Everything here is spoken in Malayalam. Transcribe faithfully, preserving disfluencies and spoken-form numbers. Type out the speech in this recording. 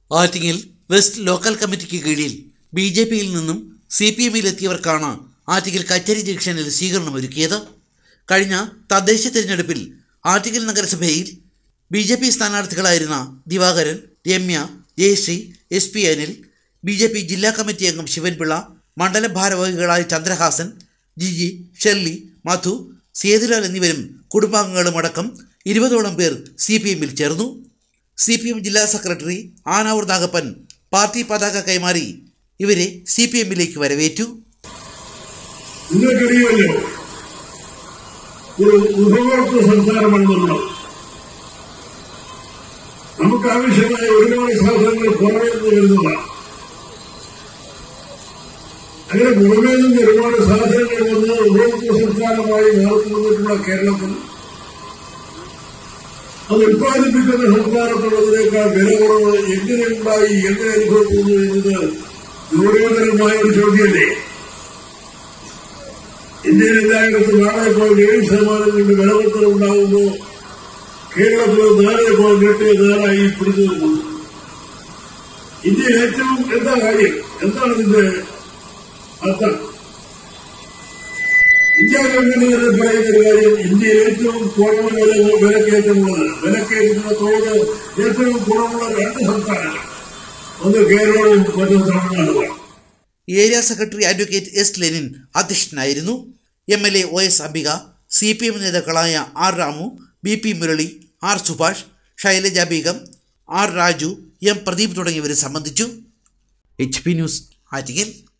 ആറ്റിങ്ങൽ വെസ്റ്റ് ലോക്കൽ കമ്മിറ്റിക്ക് കീഴിൽ ബി ജെ പിയിൽ നിന്നും സി പി എമ്മിലെത്തിയവർക്കാണ് ആറ്റിങ്ങൽ കച്ചേരി ജംഗ്ഷനിൽ സ്വീകരണമൊരുക്കിയത്. കഴിഞ്ഞ തദ്ദേശ തിരഞ്ഞെടുപ്പിൽ ആറ്റിങ്ങൽ നഗരസഭയിൽ ബി ജെ പി സ്ഥാനാർത്ഥികളായിരുന്ന Divakaran, Ramya, Jayasree, S P Anil, B J P ജില്ലാ കമ്മിറ്റി അംഗം ശിവൻപിള്ള, മണ്ഡലം ഭാരവാഹികളായ ചന്ദ്രഹാസൻ, ജിജി, ഷെർലി, മധു, സേതുലാൽ എന്നിവരും കുടുംബാംഗങ്ങളും അടക്കം ഇരുപതോളം പേർ സി പി എമ്മിൽ ചേർന്നു. സി പി എം ജില്ലാ സെക്രട്ടറി ആനാവൂർ നാഗപ്പൻ പാർട്ടി പതാക കൈമാറി ഇവരെ സി പി എമ്മിലേക്ക് വരവേറ്റു. ഒരു ഉപഭോക്തൃ സംസാരമാണെന്നുള്ളത് നമുക്ക് ആവശ്യമായ ഒരുപാട് സാധനങ്ങൾ പുറമേ നിന്ന് വരുന്നതാണ്. അങ്ങനെ പുറമേ നിന്ന് ഒരുപാട് സാധനങ്ങൾ വന്ന് ഉപഭോക്തൃ സംസ്ഥാനമായി മാറുന്നതിനുള്ള കേരളത്തിൽ അത് ഉത്പാദിപ്പിക്കുന്ന സംസ്ഥാനത്തുള്ളതിനേക്കാൾ വില കുറവ് എങ്ങനെ ഉണ്ടായി, എങ്ങനെ അനുഭവപ്പെടുന്നു എന്നത് ദുര്യോധനമായ ഒരു ചോദ്യമല്ലേ. ഇന്ത്യയിൽ എല്ലായിടത്തും നാളെ പോയിന്റ് ഏഴ് ശതമാനങ്ങളുടെ വിലവർദ്ധന ഉണ്ടാകുമ്പോൾ കേരളത്തിൽ നാളെ പോയിന്റ് എട്ട് നാലായി പിടിച്ചു നിൽക്കുന്നു. ഇന്ത്യയിൽ ഏറ്റവും എന്താ കാര്യം, എന്താണ് ഇതിന്റെ അർത്ഥം? ഇന്ത്യ ഗവൺമെന്റ് പറയുന്ന ഒരു കാര്യം, ഇന്ത്യയിൽ ഏറ്റവും കുറവ് വില വിലക്കയറ്റമുള്ളത് വിലക്കയറ്റത്തിന്റെ തോത് ഏറ്റവും കുറവുള്ള രണ്ട് സംസ്ഥാനങ്ങൾ, ഒന്ന് കേരളവും മറ്റൊന്ന് തമിഴ്നാടുമാണ്. Area secretary advocate S Lenin അധ്യക്ഷനായിരുന്നു. M L A O S Ambika, C P M നേതാക്കളായ R Ramu, B P Murali, R Subhash, Shailaja Beegum, R Raju, M Pradeep തുടങ്ങിയവർ സംബന്ധിച്ചു. H P news Attingal.